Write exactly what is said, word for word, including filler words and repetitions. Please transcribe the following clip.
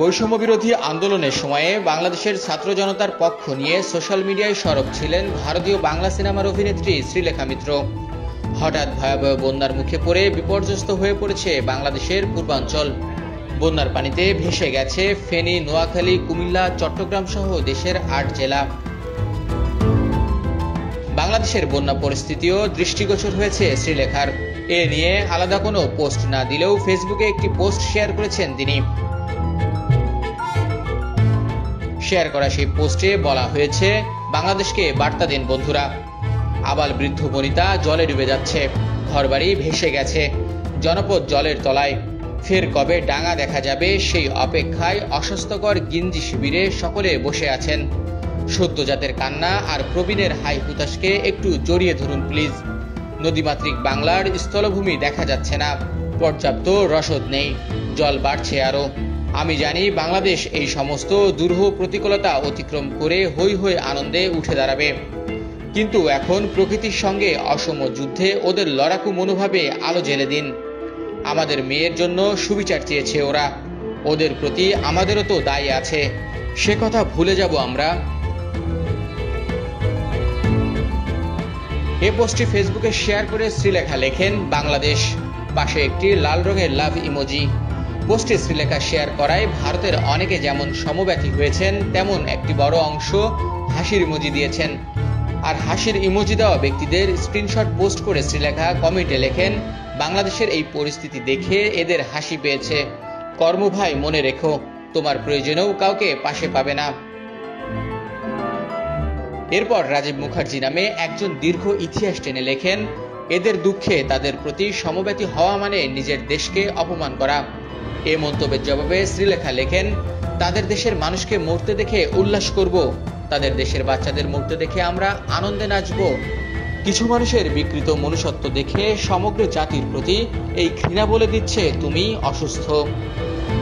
বৈষম্য বিরোধী আন্দোলনের সময়ে বাংলাদেশের ছাত্র জনতার পক্ষ নিয়ে সোশ্যাল মিডিয়ায় সরব ছিলেন ভারতীয় বাংলা সিনেমার অভিনেত্রী শ্রীলেখা মিত্র। হঠাৎ ভয়াবহ বন্যার মুখে পড়ে বিপর্যস্ত হয়ে পড়েছে বাংলাদেশের পূর্বাঞ্চল। বন্যার পানিতে ভেসে গেছে ফেনী, নোয়াখালী, কুমিল্লা, চট্টগ্রাম সহ দেশের আট জেলা। বাংলাদেশের বন্যা পরিস্থিতিও দৃষ্টিগোচর হয়েছে শ্রীলেখার। এ নিয়ে আলাদা কোনো পোস্ট না দিলেও ফেসবুকে একটি পোস্ট শেয়ার করেছেন তিনি। শেয়ার করা সেই পোস্টে বলা হয়েছে, বাংলাদেশকে বার্তা দিন বন্ধুরা। আবাল বৃদ্ধ বনিতা জলে ডুবে যাচ্ছে, ঘরবাড়ি ভেসে গেছে, জনপদ জলের তলায়। ফের কবে ডাঙা দেখা যাবে সেই অপেক্ষায় অস্বাস্থ্যকর গিঞ্জি শিবিরে সকলে বসে আছেন। সদ্যজাতের কান্না আর প্রবীণের হাই হুতাশকে একটু জড়িয়ে ধরুন প্লিজ। নদীমাতৃক বাংলার স্থলভূমি দেখা যাচ্ছে না, পর্যাপ্ত রসদ নেই, জল বাড়ছে আরো। আমি জানি বাংলাদেশ এই সমস্ত দুরূহ প্রতিকূলতা অতিক্রম করে হৈ হৈ আনন্দে উঠে দাঁড়াবে, কিন্তু এখন প্রকৃতির সঙ্গে অসম যুদ্ধে ওদের লড়াকু মনোভাবে আলো জ্বেলে দিন। আমাদের মেয়ের জন্য সুবিচার চেয়েছে ওরা, ওদের প্রতি আমাদেরও তো দায় আছে, সে কথা ভুলে যাব আমরা? এ পোস্টটি ফেসবুকে শেয়ার করে শ্রীলেখা লেখেন বাংলাদেশ, পাশে একটি লাল রঙের লাভ ইমোজি। পোস্টে শ্রীলেখা শেয়ার করায় ভারতের অনেকে যেমন সমব্যথী হয়েছেন, তেমন একটি বড় অংশ হাসির ইমোজি দিয়েছেন। আর হাসির ইমোজি দেওয়া ব্যক্তিদের স্ক্রিনশট পোস্ট করে শ্রীলেখা কমেন্টে লেখেন, বাংলাদেশের এই পরিস্থিতি দেখে এদের হাসি পেয়েছে, কর্ম ভাই মনে রেখো, তোমার প্রয়োজনেও কাউকে পাশে পাবে না। এরপর রাজীব মুখার্জি নামে একজন দীর্ঘ ইতিহাস টেনে লেখেন, এদের দুঃখে তাদের প্রতি সমব্যথী হওয়া মানে নিজের দেশকে অপমান করা। এ মন্তব্যের জবাবে শ্রীলেখা লেখেন, তাদের দেশের মানুষকে মরতে দেখে উল্লাস করব, তাদের দেশের বাচ্চাদের মরতে দেখে আমরা আনন্দে নাচব। কিছু মানুষের বিকৃত মনুষ্যত্ব দেখে সমগ্র জাতির প্রতি এই ঘৃণা বলে দিচ্ছে তুমি অসুস্থ।